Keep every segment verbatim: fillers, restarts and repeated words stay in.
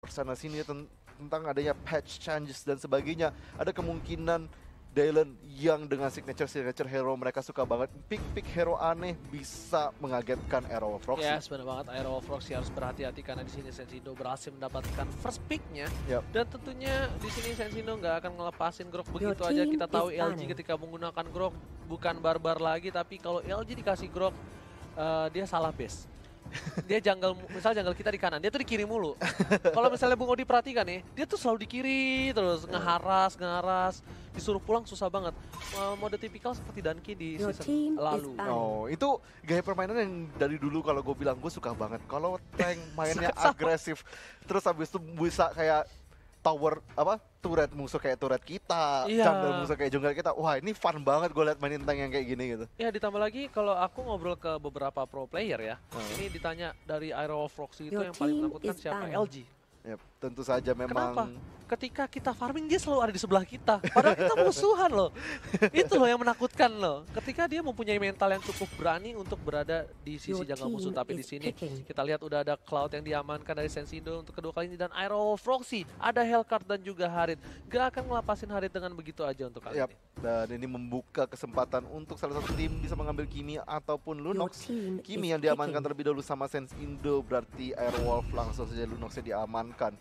sana sini ten tentang adanya patch changes dan sebagainya. Ada kemungkinan Dylan yang dengan signature-signature hero mereka suka banget pick-pick hero aneh bisa mengagetkan Arrow of Roxy. Ya, yes, benar banget. Arrow of Roxy harus berhati-hati karena di sini Sensindo berhasil mendapatkan first pick-nya. Yep. Dan tentunya di sini Sensindo nggak akan ngelepasin Grok begitu aja. Kita tahu L G ketika menggunakan Grok bukan barbar lagi, tapi kalau L G dikasih Grok uh, dia salah base. Dia jungle, misal jungle kita di kanan, dia tuh di kiri mulu. Kalau misalnya Bung Odi perhatikan nih, dia tuh selalu di kiri terus, ngeharas, ngeharas, disuruh pulang susah banget. Uh, mode tipikal seperti Danki di season lalu. Oh, itu gaya permainan yang dari dulu kalau gue bilang gue suka banget. Kalau tank mainnya agresif, terus habis itu bisa kayak tower apa turret musuh kayak turret kita, iya. jungle musuh kayak jungle kita. Wah, ini fun banget gue liat mainin tank yang kayak gini gitu. Ya, ditambah lagi kalau aku ngobrol ke beberapa pro player ya, hmm. ini ditanya dari Arrow of Roxy itu yang paling menakutkan siapa? L G. Yep, tentu saja memang. Kenapa? Ketika kita farming dia selalu ada di sebelah kita. Padahal kita musuhan loh. Itu loh yang menakutkan loh. Ketika dia mempunyai mental yang cukup berani untuk berada di sisi jungle musuh. Tapi di sini kita lihat udah ada Cloud yang diamankan dari Sensindo untuk kedua kali ini. Dan Arrow of Roxy, ada Hellcard dan juga Harit. Gak akan ngelapasin Harit dengan begitu aja untuk kali yep. ini. Dan ini membuka kesempatan untuk salah satu tim bisa mengambil Kimi ataupun Lunox. Kimi yang diamankan terlebih dahulu sama Sensindo, berarti Airwolf langsung saja Lunoxnya diamankan.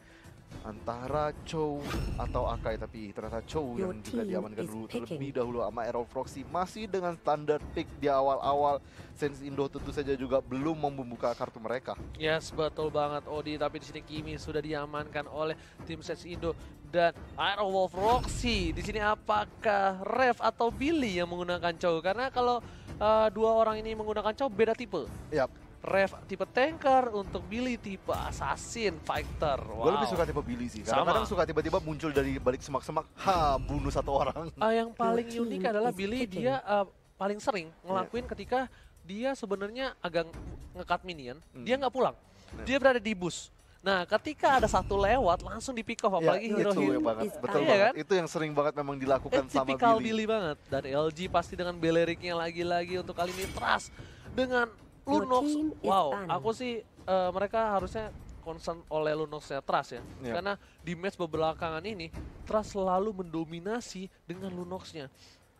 Antara Chow atau Akai, tapi ternyata Chow yang juga diamankan dulu terlebih dahulu sama Arrow of Roxy. Masih dengan standar pick di awal-awal, Sensindo tentu saja juga belum membuka kartu mereka. Yes, betul banget Odi, tapi di sini Kimi sudah diamankan oleh tim Sensindo dan Arrow of Roxy. Di sini apakah Rev atau Billy yang menggunakan Chow? Karena kalau uh, dua orang ini menggunakan Chow beda tipe. Yap. Rev tipe tanker, untuk Billy tipe assassin, fighter. Wow. Gue lebih suka tipe Billy sih. Kadang-kadang suka tiba-tiba muncul dari balik semak-semak, ha, bunuh satu orang. Uh, yang paling unik adalah Billy dia uh, paling sering ngelakuin yeah. ketika dia sebenarnya agak nge-cut minion, hmm. dia nggak pulang. Yeah. Dia berada di bus. Nah, ketika ada satu lewat langsung di pick off, apalagi ya, hero-hero. Itu banget, betul iya, banget. Kan? Itu yang sering banget memang dilakukan eh, sama Billy. Billy. Billy banget. Dan L G pasti dengan Belericnya lagi-lagi untuk kali ini trust dengan Lunox. Wow, aku sih uh, mereka harusnya concern oleh Lunoxnya Trust ya. Yeah. Karena di match belakangan ini Trust selalu mendominasi dengan Lunoxnya.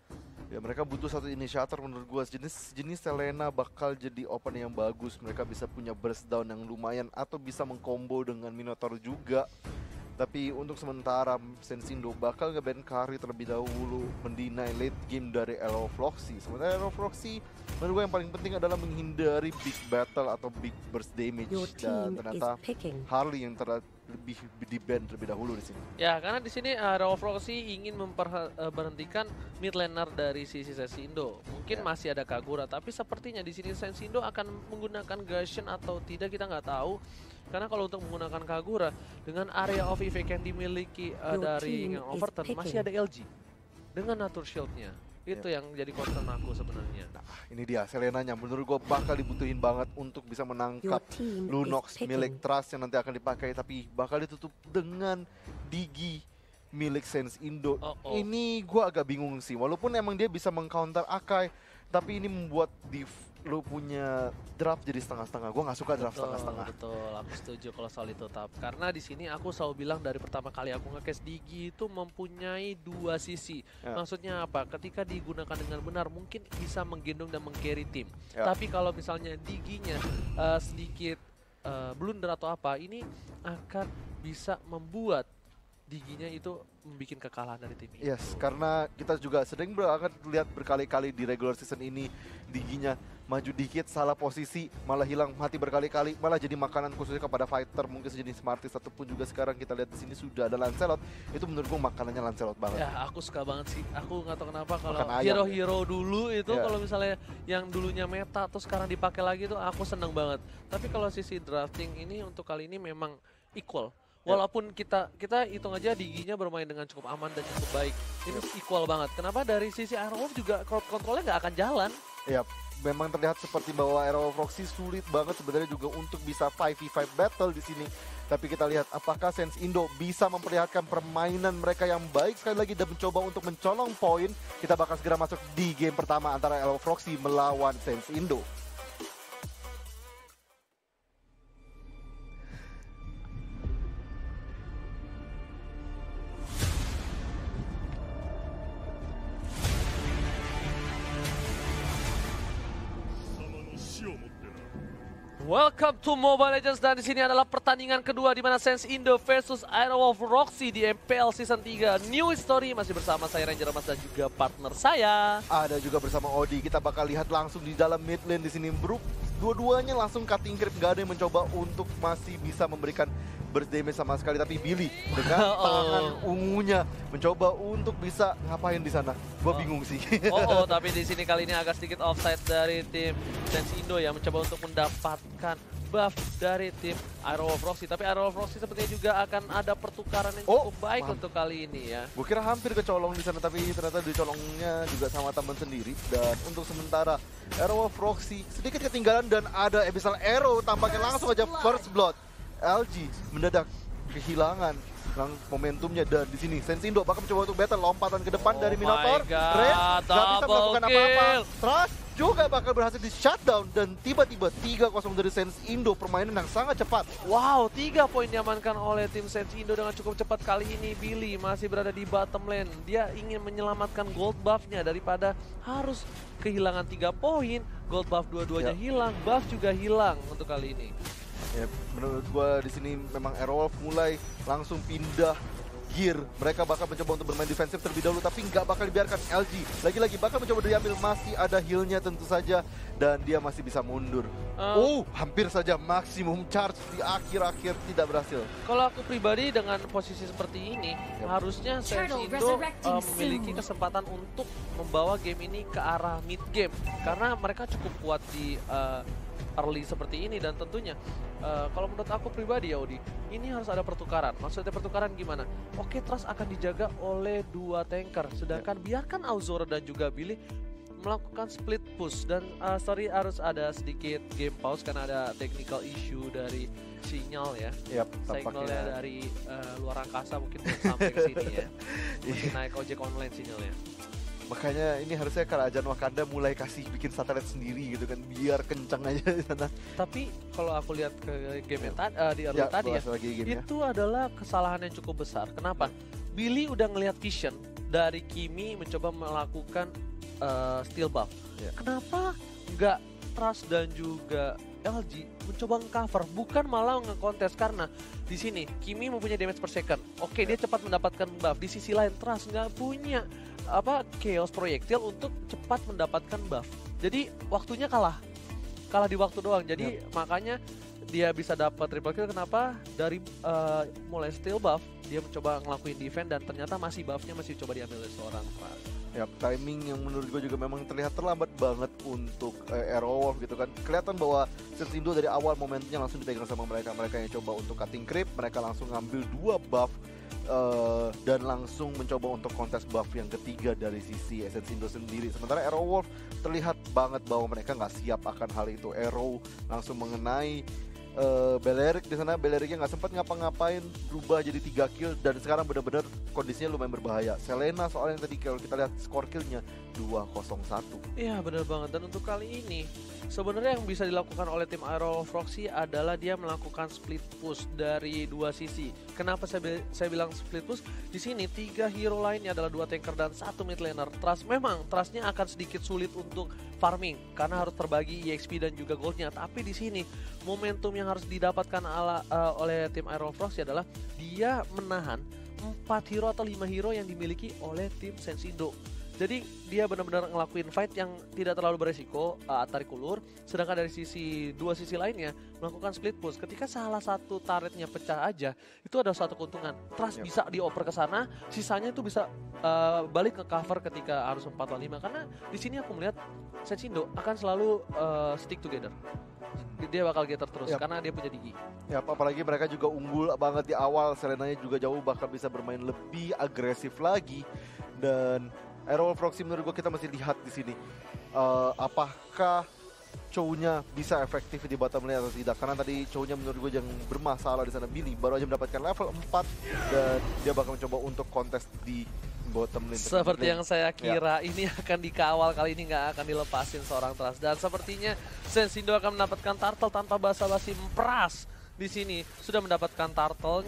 Ya, mereka butuh satu inisiator menurut gua. Jenis jenis Selena bakal jadi open yang bagus. Mereka bisa punya burst down yang lumayan atau bisa mengcombo dengan Minotaur juga. Tapi untuk sementara Sensindo bakal nge-ban Kari terlebih dahulu, mendinai late game dari Arrow of Roxy. Sementara Arrow of Roxy menurut gue yang paling penting adalah menghindari big battle atau big burst damage. Dan ternyata Harley yang lebih di-ban terlebih dahulu di sini. Ya, karena di sini Arrow of Roxy ingin memberhentikan mid laner dari sisi Sensindo. Mungkin yeah. masih ada Kagura, tapi sepertinya di sini Sensindo akan menggunakan Gusion atau tidak kita nggak tahu. Karena kalau untuk menggunakan Kagura dengan area of effect yang dimiliki uh, dari yang Overturn masih ada L G dengan Nature Shield-nya. Itu yeah. yang jadi concern aku sebenarnya. Nah, ini dia Selenanya menurut gue bakal dibutuhin banget untuk bisa menangkap Lunox milik Trust yang nanti akan dipakai, tapi bakal ditutup dengan Digi milik Sensindo. Oh, oh. Ini gue agak bingung sih, walaupun emang dia bisa mengcounter Akai, tapi ini membuat div lu punya draft jadi setengah-setengah. Gue nggak suka draft setengah-setengah. Betul, aku setuju kalau soal itu tap. Karena di sini aku selalu bilang dari pertama kali aku nge-cast Digi itu mempunyai dua sisi. Ya. Maksudnya apa? Ketika digunakan dengan benar mungkin bisa menggendong dan meng-carry tim. Ya. Tapi kalau misalnya Diginya uh, sedikit uh, blunder atau apa, ini akan bisa membuat Diginya itu membuat kekalahan dari tim ini. Yes, karena kita juga sering banget lihat berkali-kali di regular season ini Diginya maju dikit, salah posisi, malah hilang mati berkali-kali, malah jadi makanan khususnya kepada fighter mungkin sejenis Smarties ataupun juga sekarang kita lihat di sini sudah ada Lancelot. Itu menurut gue makanannya Lancelot banget. Ya, aku suka banget sih. Aku nggak tahu kenapa kalau hero-hero ya. dulu itu yeah. kalau misalnya yang dulunya meta terus sekarang dipakai lagi itu aku seneng banget. Tapi kalau sisi drafting ini untuk kali ini memang equal. Walaupun kita kita hitung aja Diginya bermain dengan cukup aman dan cukup baik, ini equal banget. Kenapa dari sisi Arrow juga crowd controlnya nggak akan jalan? Iya, memang terlihat seperti bahwa Arrow of Roxy sulit banget sebenarnya juga untuk bisa lima v lima battle di sini. Tapi kita lihat apakah Sensindo bisa memperlihatkan permainan mereka yang baik sekali lagi dan mencoba untuk mencolong poin. Kita bakal segera masuk di game pertama antara Arrow of Roxy melawan Sensindo. Welcome to Mobile Legends, dan di sini adalah pertandingan kedua di mana Sense Indo versus Aerowolf Roxy di M P L Season tiga New History. Masih bersama saya Ranger Mas dan juga partner saya. Ada juga bersama Odi. Kita bakal lihat langsung di dalam mid lane di sini, Brook. Dua-duanya langsung cutting creep, gak ada yang mencoba untuk masih bisa memberikan burst damage sama sekali. Tapi Billy dengan Oh. tangan ungunya mencoba untuk bisa ngapain di sana. Gua Oh. bingung sih. Oh, oh, tapi di sini kali ini agak sedikit offside dari tim Sense Indo yang mencoba untuk mendapatkan buff dari tim Aerowolf Roxy. Tapi Aerowolf Roxy sepertinya juga akan ada pertukaran yang Oh, cukup baik mam. untuk kali ini ya. Gue kira hampir kecolong di sana, tapi ternyata dicolongnya juga sama teman sendiri. Dan untuk sementara Aerowolf Roxy sedikit ketinggalan dan ada Abyssal Arrow tampaknya langsung aja first blood. L G mendadak kehilangan momentumnya, dan di sini Sense Indo bakal mencoba untuk battle lompatan ke depan Oh dari my Minotaur. God, Red gak bisa double melakukan apa-apa. kill. Trust juga bakal berhasil di shutdown, dan tiba-tiba tiga kosong dari Sense Indo, permainan yang sangat cepat. Wow, tiga poin diamankan oleh tim Sense Indo dengan cukup cepat. Kali ini Billy masih berada di bottom lane. Dia ingin menyelamatkan gold buff-nya daripada harus kehilangan tiga poin. Gold buff dua-duanya Ya. hilang, buff juga hilang untuk kali ini. Ya, menurut gua di sini memang Aerowolf mulai langsung pindah gear. Mereka bakal mencoba untuk bermain defensif terlebih dahulu, tapi nggak bakal dibiarkan. L G lagi-lagi bakal mencoba diambil, masih ada heal-nya tentu saja, dan dia masih bisa mundur. Uh, Oh, hampir saja maksimum charge di akhir-akhir tidak berhasil. Kalau aku pribadi dengan posisi seperti ini, Yep. harusnya Sense Turtle Indo resurrecting uh, memiliki soon. kesempatan untuk membawa game ini ke arah mid game. Karena mereka cukup kuat di uh, early seperti ini, dan tentunya uh, kalau menurut aku pribadi ya Odi, ini harus ada pertukaran. Maksudnya pertukaran gimana? Oke, Trust akan dijaga oleh dua tanker, sedangkan biarkan Auzora dan juga Billy melakukan split push. Dan uh, sorry harus ada sedikit game pause karena ada technical issue dari sinyal ya. Yap, Signalnya tampaknya. dari uh, luar angkasa mungkin belum sampai ke sini ya. Masih naik ojek online sinyalnya. Makanya ini harusnya Kerajaan Wakanda mulai kasih bikin satelit sendiri gitu kan, biar kencang aja di sana. Tapi kalau aku lihat ke game tadi uh, di early Ya, tadi ya, bahas lagi gamenya. itu adalah kesalahan yang cukup besar. Kenapa? Billy udah ngelihat vision dari Kimi mencoba melakukan uh, steal buff. Ya. Kenapa nggak Trust dan juga L G mencoba nge-cover, bukan malah nge-contest? Karena di sini Kimi mempunyai damage per second. Oke, dia cepat mendapatkan buff. Di sisi lain Trust nggak punya apa chaos projectile untuk cepat mendapatkan buff. Jadi waktunya kalah. Kalah di waktu doang. Jadi makanya dia bisa dapat triple kill. Kenapa? Dari uh, mulai steal buff, dia mencoba ngelakuin defense, dan ternyata masih buffnya masih coba diambil oleh seorang Trust. Ya, timing yang menurut gue juga memang terlihat terlambat banget untuk eh, Aerowolf gitu kan. Kelihatan bahwa Sense Indo dari awal momennya langsung dipegang sama mereka. Mereka yang coba untuk cutting creep, mereka langsung ngambil dua buff uh, dan langsung mencoba untuk kontes buff yang ketiga dari sisi Sense Indo sendiri. Sementara Aerowolf terlihat banget bahwa mereka nggak siap akan hal itu. Arrow langsung mengenai Uh, Balerik di sana. Beleriknya nggak sempat ngapa-ngapain, berubah jadi tiga kill, dan sekarang benar-benar kondisinya lumayan berbahaya. Selena soalnya yang tadi kalau kita lihat skor killnya dua nol satu. Iya benar banget, dan untuk kali ini sebenarnya yang bisa dilakukan oleh tim Aerowolf Roxy adalah dia melakukan split push dari dua sisi. Kenapa saya, bi- saya bilang split push? Di sini tiga hero lainnya adalah dua tanker dan satu mid laner. Trust memang Trustnya akan sedikit sulit untuk farming karena harus terbagi E X P dan juga goldnya. Tapi di sini momentum yang harus didapatkan ala, uh, oleh tim Aerowolf Roxy adalah dia menahan empat hero atau lima hero yang dimiliki oleh tim Sense Indo. Jadi dia benar-benar ngelakuin fight yang tidak terlalu beresiko, uh, tarik ulur. Sedangkan dari sisi dua sisi lainnya melakukan split push. Ketika salah satu turretnya pecah aja, itu ada suatu keuntungan. Trust Yep. bisa dioper ke sana, sisanya itu bisa uh, balik ke cover ketika harus empat lawan lima. Karena di sini aku melihat Sense Indo akan selalu uh, stick together. Dia bakal getter terus Yep. karena dia punya Digi. Ya, apalagi mereka juga unggul banget di awal. Selenanya juga jauh bakal bisa bermain lebih agresif lagi. Dan Aerowolf Roxy menurut gue kita masih lihat di sini uh, apakah Chow-nya bisa efektif di bottom lane atau tidak. Karena tadi Chow-nya menurut gue yang bermasalah di sana. Billy baru aja mendapatkan level empat dan dia bakal mencoba untuk kontes di bottom lane. Seperti yang saya Ya. kira, ini akan dikawal, kali ini nggak akan dilepasin seorang Trust. Dan sepertinya Sense Indo akan mendapatkan turtle tanpa basa-basi. Mempras di sini sudah mendapatkan turtle-nya.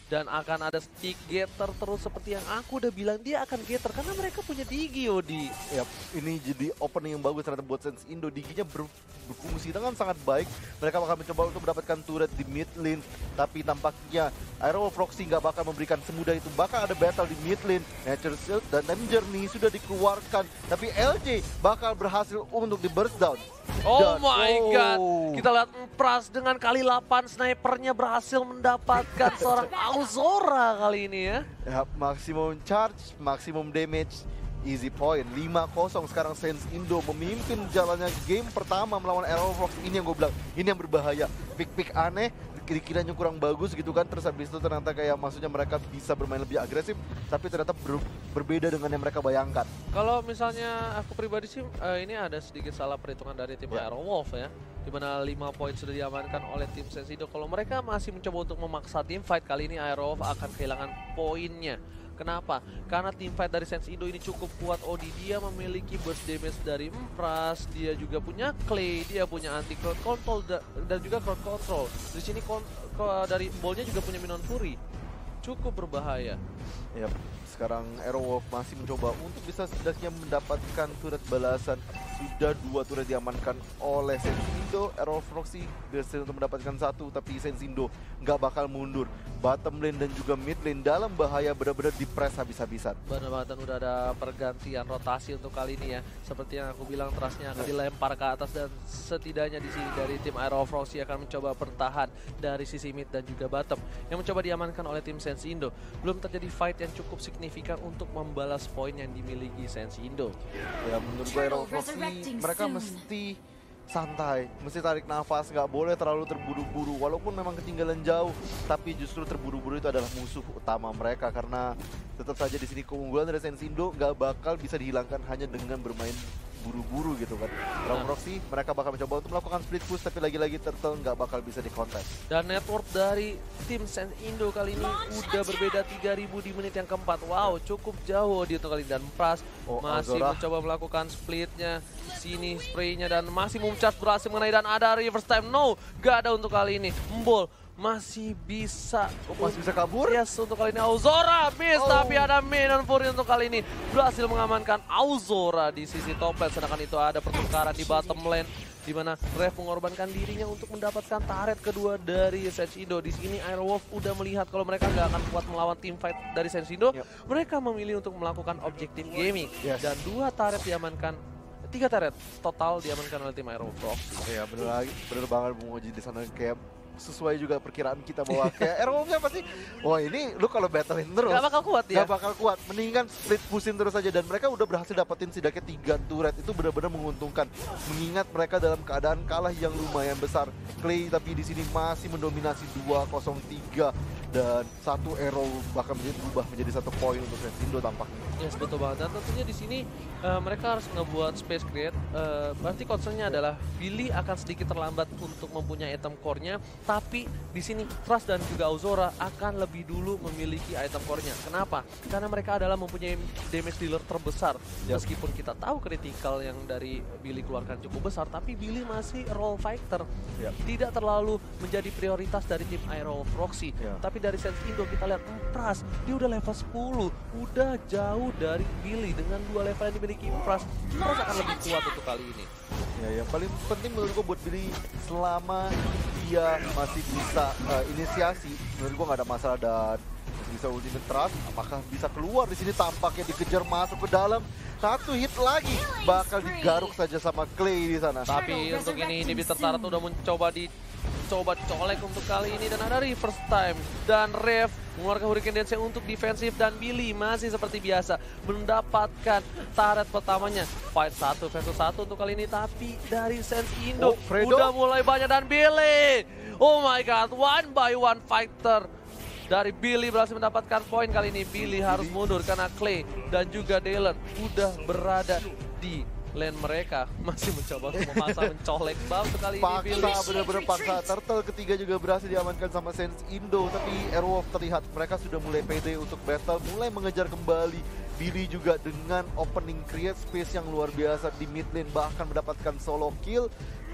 Dan akan ada stick getter terus seperti yang aku udah bilang, dia akan getter karena mereka punya Digi, Odi. Yap, ini jadi opening yang bagus ternyata buat Sense Indo. Diginya ber, berfungsi dengan sangat baik. Mereka bakal mencoba untuk mendapatkan turret di mid lane, tapi tampaknya Aero Proxy nggak bakal memberikan semudah itu. Bakal ada battle di mid lane. Nature Shield dan Time Journey sudah dikeluarkan, tapi L J bakal berhasil untuk di burst down. Oh Dan, my oh. god, kita lihat Pras dengan kali delapan snipernya berhasil mendapatkan seorang Auzora kali ini ya. Ya, maksimum charge, maksimum damage, easy point. lima kosong sekarang Sense Indo memimpin jalannya game pertama melawan Aero Fox. Ini yang gue bilang, ini yang berbahaya. Pick-pick aneh, kira-kiranya kurang bagus gitu kan. Terus habis itu ternyata kayak maksudnya mereka bisa bermain lebih agresif, tapi ternyata ber berbeda dengan yang mereka bayangkan. Kalau misalnya aku pribadi sih, uh, ini ada sedikit salah perhitungan dari tim Ya. Aerowolf ya. Dimana lima poin sudah diamankan oleh tim Sense Indo. Kalau mereka masih mencoba untuk memaksa tim fight, kali ini Aerowolf akan kehilangan poinnya. Kenapa? Karena tim fight dari Sense Indo ini cukup kuat. Odi, dia memiliki burst damage dari Empras, dia juga punya Clay, dia punya anti crowd control da dan juga crowd control. Di sini dari ballnya juga punya Minion Fury. Cukup berbahaya. Yap, sekarang Aerowolf masih mencoba untuk bisa setidaknya mendapatkan turret balasan. Sudah dua turret diamankan oleh Sense Indo. Aerowolf Proxy berhasil untuk mendapatkan satu, tapi Sense Indo nggak bakal mundur. Bottom lane dan juga mid lane dalam bahaya, benar-benar di-press habis-habisan. Benar banget, dan udah ada pergantian rotasi untuk kali ini ya. Seperti yang aku bilang, trustnya akan dilempar ke atas, dan setidaknya di sini dari tim Aerowolf Proxy akan mencoba bertahan dari sisi mid dan juga bottom yang mencoba diamankan oleh tim Sense Indo. Belum terjadi fight yang cukup signifikan untuk membalas poin yang dimiliki Sense Indo. Ya, menurut gue Aerowolf Proxy mereka mesti santai, mesti tarik nafas, nggak boleh terlalu terburu-buru. Walaupun memang ketinggalan jauh, tapi justru terburu-buru itu adalah musuh utama mereka, karena tetap saja di sini keunggulan dari Sense Indo nggak bakal bisa dihilangkan hanya dengan bermain buru-buru gitu kan. Aerowolf Proxy mereka bakal mencoba untuk melakukan split push, tapi lagi-lagi Turtle nggak bakal bisa dikontes. Dan network dari tim Sense Indo kali ini udah berbeda tiga ribu di menit yang keempat. Wow, cukup jauh di untuk kali ini. Dan Pras Oh, masih Auzora mencoba melakukan splitnya. Sini spraynya dan masih Mumcharge berhasil mengenai, dan ada reverse time. No, gak ada untuk kali ini. Mbol masih bisa oh, masih bisa kabur. Yes, untuk kali ini Auzora miss, Oh. tapi ada Minion Fury untuk kali ini berhasil mengamankan Auzora di sisi top lane. Sedangkan itu ada pertukaran di bottom lane, di mana Rev mengorbankan dirinya untuk mendapatkan turret kedua dari Sense Indo. Di sini Aerowolf udah melihat kalau mereka nggak akan kuat melawan tim fight dari Sense Indo. Yep. Mereka memilih untuk melakukan objective gaming. Yes. Dan dua turret diamankan, tiga turret total diamankan oleh tim Aerowolf. Iya, bener lagi, bener banget Bung Oji di sana, kayak sesuai juga perkiraan kita bahwa kayak Aerowolfnya pasti, wah ini lu kalau battlein terus Gak bakal kuat ya? Gak bakal kuat, mendingan split pushin terus aja. Dan mereka udah berhasil dapetin setidaknya tiga turret, itu benar-benar menguntungkan. Mengingat mereka dalam keadaan kalah yang lumayan besar. Clay tapi di sini masih mendominasi dua nol tiga, dan satu arrow bahkan menjadi berubah menjadi satu poin untuk Sense Indo tampaknya. Yes, betul banget. Dan tentunya di sini uh, mereka harus ngebuat space create. Uh, berarti concernnya adalah Billy akan sedikit terlambat untuk mempunyai item core-nya. Tapi di sini Trust dan juga Auzora akan lebih dulu memiliki item core-nya. Kenapa? Karena mereka adalah mempunyai damage dealer terbesar. Yep. Meskipun kita tahu critical yang dari Billy keluarkan cukup besar, tapi Billy masih role fighter. Yep. Tidak terlalu menjadi prioritas dari tim Aerowolf Proxy. Yep. Tapi dari Sense Indo kita lihat Empras, dia udah level sepuluh. Udah jauh dari Billy dengan dua level yang dimiliki Empras. Empras akan lebih kuat untuk kali ini. Ya, yang paling penting menurut gue buat Billy, selama dia masih bisa uh, inisiasi, menurut gue nggak ada masalah. Dan bisa ultimate Trust, apakah bisa keluar di sini, tampaknya dikejar masuk ke dalam. Satu hit lagi bakal digaruk saja sama Clay di sana. Tapi untuk ini ini Tarat udah mencoba di coba colek untuk kali ini, dan ada reverse time, dan Rev mengeluarkan Hurricane Dance untuk defensif, dan Billy masih seperti biasa mendapatkan turret pertamanya. Fight satu versus satu untuk kali ini, tapi dari Sense Indo Oh, Fredo udah mulai banyak, dan Billy, oh my god, one by one fighter dari Billy berhasil mendapatkan poin kali ini. Billy harus mundur karena Clay dan juga Dylan udah berada di lane mereka, masih mencoba untuk memaksa mencolek bam sekali ini Billy. Paksa, bener-bener paksa. Turtle ketiga juga berhasil diamankan sama Sense Indo, tapi Aerowolf terlihat mereka sudah mulai pede untuk battle, mulai mengejar kembali. Billy juga dengan opening create space yang luar biasa di mid lane, bahkan mendapatkan solo kill.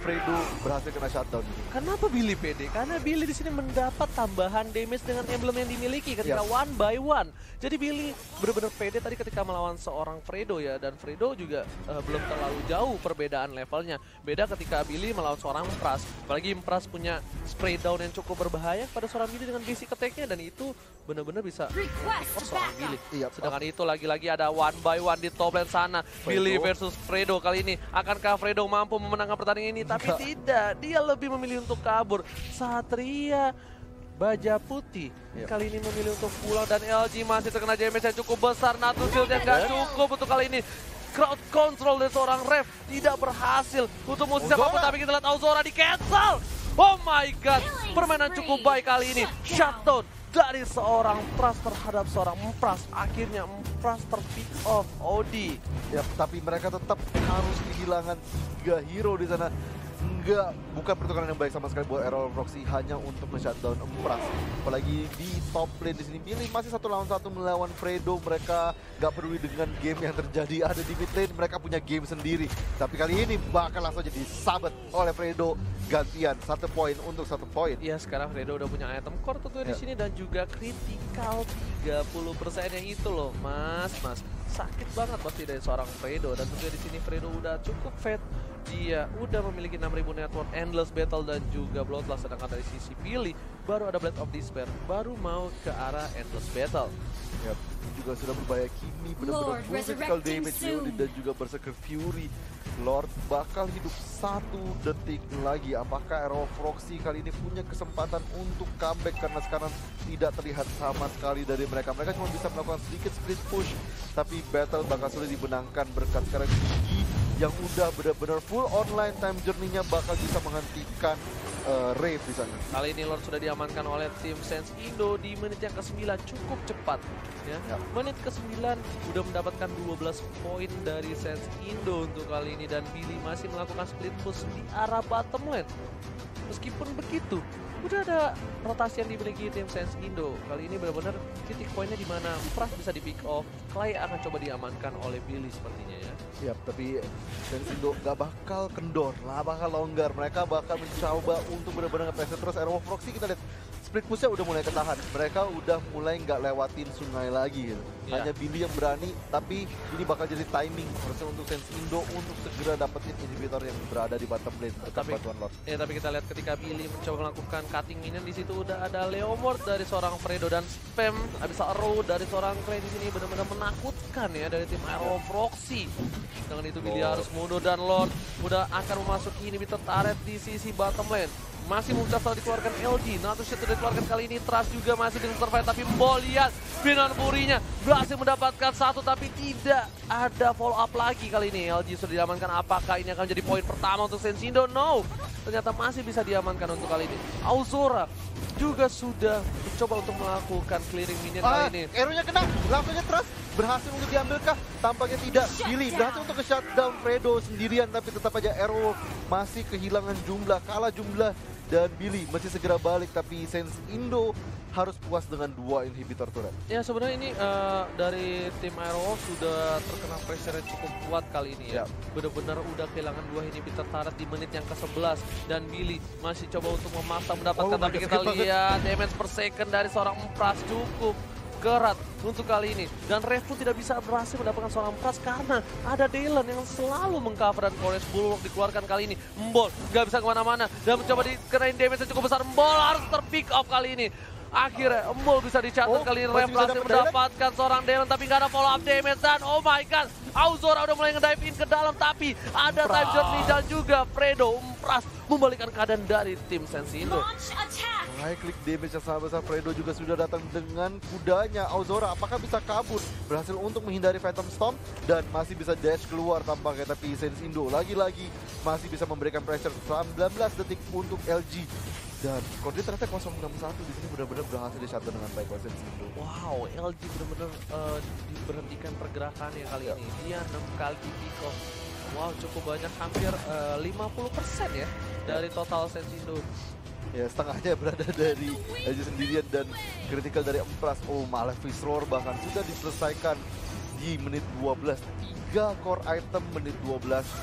Fredo berhasil kena shutdown. Kenapa Billy pede? Karena Billy di sini mendapat tambahan damage dengan emblem yang dimiliki ketika Yep. one by one. Jadi Billy benar-benar pede tadi ketika melawan seorang Fredo ya, dan Fredo juga uh, belum terlalu jauh perbedaan levelnya. Beda ketika Billy melawan seorang Impras. Apalagi Impras punya spray down yang cukup berbahaya pada seorang Billy dengan basic attack-nya, dan itu benar-benar bisa oh, seorang Billy. Iya. Sedangkan itu lagi-lagi ada one by one di top lane sana. Fredo. Billy versus Fredo kali ini. Akankah Fredo mampu memenangkan pertandingan ini? Tapi Enggak. tidak, dia lebih memilih untuk kabur. Satria Baja Putih Yep. kali ini memilih untuk pulang, dan L G masih terkena damage yang cukup besar. Natus shield yang gak cukup untuk kali ini. Crowd control dari seorang Ref tidak berhasil untuk musuh siapapun, Auzora. tapi kita lihat Auzora di cancel. Oh my god, permainan cukup baik kali ini. Shutdown dari seorang Pras terhadap seorang Empras. Akhirnya Empras terpick off O D. Ya, tapi mereka tetap harus kehilangan tiga hero di sana. Enggak, bukan pertukaran yang baik sama sekali buat Aero Proxy hanya untuk nge-shutdown Empras. Apalagi di top lane di sini Billy masih satu lawan satu melawan Fredo. Mereka gak peduli dengan game yang terjadi ada di mid lane, mereka punya game sendiri. Tapi kali ini bakal langsung jadi sabet oleh Fredo. Gantian satu poin untuk satu poin. Ya, sekarang Fredo udah punya item core tentunya di Ya. sini, dan juga critical tiga puluh persen yang itu loh, Mas. Mas, sakit banget pasti dari seorang Fredo, dan tentunya di sini Fredo udah cukup fat. Dia udah memiliki enam ribu network, Endless Battle, dan juga Bloodlust. Sedangkan dari sisi Billy baru ada Blade of Despair, baru mau ke arah Endless Battle. Ya, juga sudah berbahaya kini, benar-benar Lord, full physical resurrecting damage soon. Leonin dan juga Berserker Fury. Lord bakal hidup satu detik lagi. Apakah Aero Proxy kali ini punya kesempatan untuk comeback, karena sekarang tidak terlihat sama sekali dari mereka. Mereka cuma bisa melakukan sedikit split push, tapi battle bakal sulit dibenangkan berkat sekarang Gigi yang udah benar-benar full online time journey-nya bakal bisa menghentikan uh, Rave di sana. Kali ini Lord sudah diamankan oleh tim Sense Indo di menit yang kesembilan, cukup cepat ya. Ya. Menit kesembilan udah mendapatkan dua belas poin dari Sense Indo untuk kali ini, dan Billy masih melakukan split push di arah bottom lane. Meskipun begitu, udah ada rotasi yang dimiliki tim Sense Indo. Kali ini benar-benar titik poinnya di mana Pras bisa di pick off. Clay akan coba diamankan oleh Billy sepertinya ya. Ya, tapi Sense Indo gak bakal kendor, lah bakal longgar. Mereka bakal mencoba untuk benar-benar nge-pressure terus. Aero Proxy kita lihat split push-nya udah mulai ketahan. Mereka udah mulai nggak lewatin sungai lagi gitu. Ya. Hanya Billy yang berani, tapi ini bakal jadi timing harusnya untuk Sense Indo untuk segera dapetin inhibitor yang berada di bottom lane dekat Tapi- bantuan Lord. Ya, tapi kita lihat ketika Billy mencoba melakukan cutting minion, di situ udah ada Leomord dari seorang Fredo, dan spam bisa arrow dari seorang Clay di sini benar-benar menakutkan ya dari tim Aero Proxy. Dengan itu Billy Lord. harus mundur, dan Lord udah akan memasuki inhibitor turret di sisi bottom lane. Masih muncul setelah dikeluarkan L G, Natus Shield sudah dikeluarkan kali ini. Trust juga masih dengan survive, tapi Mbol lihat Binan Furinya berhasil mendapatkan satu, tapi tidak ada follow up lagi kali ini. L G sudah diamankan, apakah ini akan menjadi poin pertama untuk Sense Indo? No, ternyata masih bisa diamankan untuk kali ini. Auzora juga sudah mencoba untuk melakukan clearing minion Ah, kali ini. Aero-nya kena, langsungnya Trust berhasil untuk diambilkah? Tampaknya tidak. Billy berhasil untuk ke-shutdown Fredo sendirian, tapi tetap aja Aero masih kehilangan jumlah, kalah jumlah. Dan Billy masih segera balik, tapi Sense Indo harus puas dengan dua inhibitor turret. Ya, sebenarnya ini eh, dari tim Aero sudah terkena pressure yang cukup kuat kali ini ya. Ya. Benar-benar udah kehilangan dua inhibitor turret di menit yang ke sebelas, dan Billy masih coba untuk memasang mendapatkan, Oh my tapi God, kita sakit banget. lihat damage per second dari seorang Empras cukup kerat untuk kali ini, dan Rev pun tidak bisa berhasil mendapatkan seorang Empras karena ada Dylan yang selalu mengcover, dan Forest Bulwark dikeluarkan kali ini. Mbol nggak bisa kemana-mana dan mencoba dikenain damage yang cukup besar. Mbol harus terpick off kali ini. Akhirnya Mbol bisa dicatat Oh, kali ini. masih Rev bisa berhasil dapet Dylan? mendapatkan seorang Dylan, tapi nggak ada follow up damage, dan oh my god, Auzora udah mulai nge-dive in ke dalam, tapi ada time journey dan juga Fredo Empras membalikkan keadaan dari tim Sense Indo. Launch attack. High click damage yang sangat besar. Fredo juga sudah datang dengan kudanya. Auzora apakah bisa kabur? Berhasil untuk menghindari Phantom Storm dan masih bisa dash keluar tampaknya. Tapi Sense Indo lagi-lagi masih bisa memberikan pressure sembilan belas detik untuk L G. Dan Kondit ternyata nol enam satu di sini benar-benar berhasil di shutdown dengan baik oleh Sense Indo. Wow, L G benar-benar eh, diberhentikan pergerakannya kali Ya. ini. Dia enam kali pick off. Wow, cukup banyak, hampir eh, lima puluh persen ya dari total Sense Indo. Ya, setengahnya berada dari L G sendirian, dan critical dari Empras. Oh, Malefic Roar bahkan sudah diselesaikan di menit dua belas. Tiga core item menit dua belas.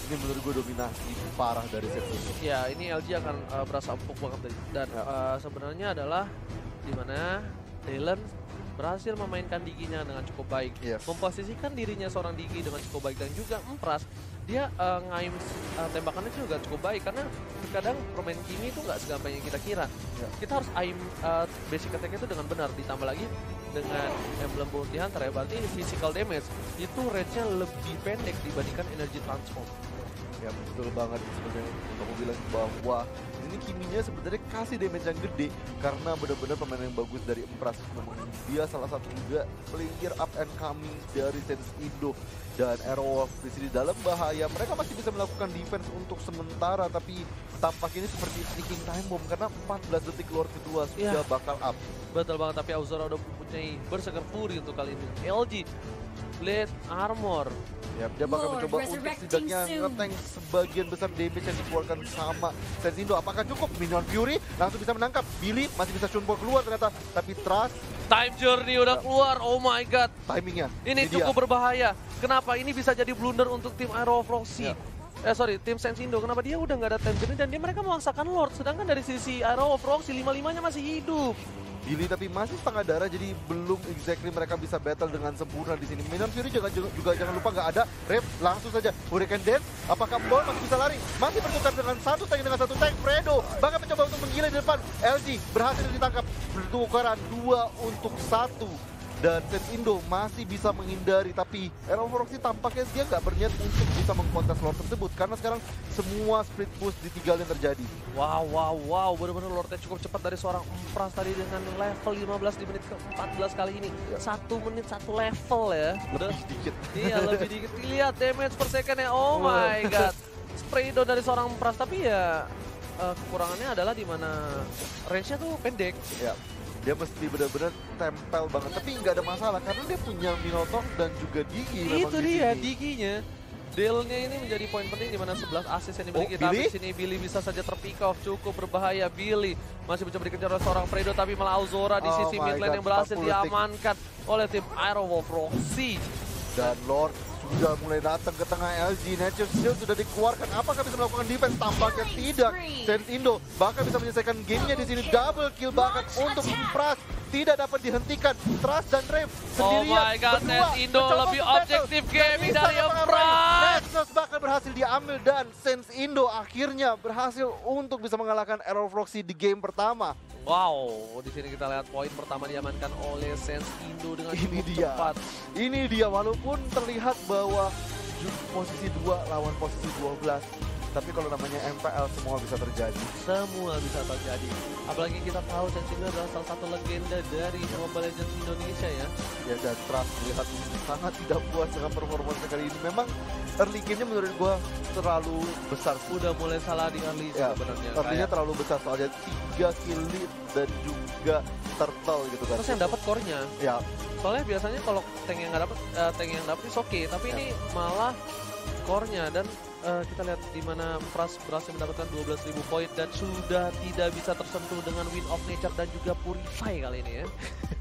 Ini menurut gue dominasi parah dari set ini. Ya, ini L G akan uh, berasa empuk banget dan Ya. uh, sebenarnya adalah di mana Dylan berhasil memainkan Diginya dengan cukup baik, Yes. memposisikan dirinya seorang Digi dengan cukup baik dan juga Empras dia uh, ngaim uh, tembakannya juga cukup baik karena kadang permain Kimi itu nggak segampang yang kita kira. Ya. Kita harus aim uh, basic attack itu dengan benar, ditambah lagi dengan emblem bounty hunter ya, berarti physical damage itu range-nya lebih pendek dibandingkan energy transform. Ya betul banget sebenarnya kamu bilang bahwa ini Kiminya sebenarnya kasih damage yang gede karena benar-benar pemain yang bagus dari Empras. Memang dia salah satu juga player up and coming dari Sense Indo. Dan Aerowolf di sini dalam bahaya. Mereka masih bisa melakukan defense untuk sementara, tapi tampak ini seperti ticking time bomb karena empat belas detik Lord kedua sudah Ya. bakal up. Betul banget, tapi Auzora udah mempunyai Berserker Fury untuk kali ini. L G Blade Armor. Ya, dia bakal Lord mencoba untuk resurrecting setidaknya soon. nge-tank sebagian besar damage yang dikeluarkan sama Sense Indo. Apakah cukup? Minion Fury langsung bisa menangkap. Billy masih bisa Shunpor keluar ternyata, tapi Trust Time Journey udah keluar, oh my god. timingnya. Ini dia. cukup berbahaya. Kenapa ini bisa jadi blunder untuk tim Arrow of Roxy? Ya. Eh sorry, tim Sense Indo. Kenapa dia udah nggak ada time journey dan dia mereka memaksakan Lord. Sedangkan dari sisi Arrow of Roxy lima-limanya masih hidup. Billy tapi masih setengah darah, jadi belum exactly mereka bisa battle dengan sempurna di sini. Minion Fury juga, juga, juga jangan lupa nggak ada. Rep langsung saja Hurricane Dance. Apakah Ball masih bisa lari? Masih bertukar dengan satu tank dengan satu tank. Fredo bahkan mencoba untuk menggila di depan. L G berhasil ditangkap. Bertukaran dua untuk satu. Dan Sense Indo masih bisa menghindari, tapi Arrow of Roxy tampaknya dia nggak berniat untuk bisa mengkontes Lord tersebut karena sekarang semua split push ditinggalin terjadi. Wow, wow, wow. Benar-benar Lordnya cukup cepat dari seorang Empras tadi dengan level lima belas di menit ke empat belas kali ini. Satu menit satu level ya. Lebih sedikit. Iya, lebih dikit. Lihat damage per second ya. Oh my god. Spray down dari seorang Empras, tapi ya eh, kekurangannya adalah di mana range-nya tuh pendek. Ya, dia mesti benar-benar tempel banget, tapi nggak ada masalah karena dia punya Minotaur dan juga Digi. memang Itu di dia, sini. Diginya. Deal-nya ini menjadi poin penting di mana sebelas assist yang dimiliki. Oh, tapi Billy? di sini Billy bisa saja terpick off, cukup berbahaya. Billy masih mencoba dikejar oleh seorang Fredo, tapi malah Auzora di Oh sisi my mid lane God, yang berhasil empat puluh detik. diamankan oleh tim Arrow of Roxy. Dan Lord sudah mulai datang ke tengah L G. Nature Shield sudah dikeluarkan. Apakah bisa melakukan defense? Tampaknya tidak. Sense Indo bahkan bisa menyelesaikan gamenya di sini. Double kill bahkan untuk Empras. Tidak dapat dihentikan. Trust dan Rev Oh sendirian. my god, berdua Sense Indo mencoba lebih untuk battle. objektif Dan gaming bisa dari ngapa-ngapain. Empras. Nexus bahkan berhasil diambil dan Sense Indo akhirnya berhasil untuk bisa mengalahkan Arrow of Roxy di game pertama. Wow, di sini kita lihat poin pertama diamankan oleh Sense Indo dengan Ini cukup dia. cepat. Ini dia, walaupun terlihat bahwa ju- posisi dua lawan posisi dua belas. Tapi kalau namanya M P L semua bisa terjadi. Semua bisa terjadi. Apalagi kita tahu Sense Indo adalah salah satu legenda dari Mobile Legends Indonesia ya. Ya, dan Trust melihat sangat tidak puas dengan performance kali ini. Memang early game-nya menurut gua terlalu besar. Udah mulai salah di early Ya, sebenarnya. artinya Kayak- terlalu besar soalnya tiga kill lead dan juga turtle gitu kan. Terus yang dapat core-nya. Ya, Soalnya biasanya kalau tank yang nggak dapat, eh, tank yang dapat is oke, tapi Ya. ini malah core-nya dan eh, kita lihat di mana Pras berhasil mendapatkan dua belas ribu poin dan sudah tidak bisa tersentuh dengan Wind of Nature dan juga Purify kali ini ya.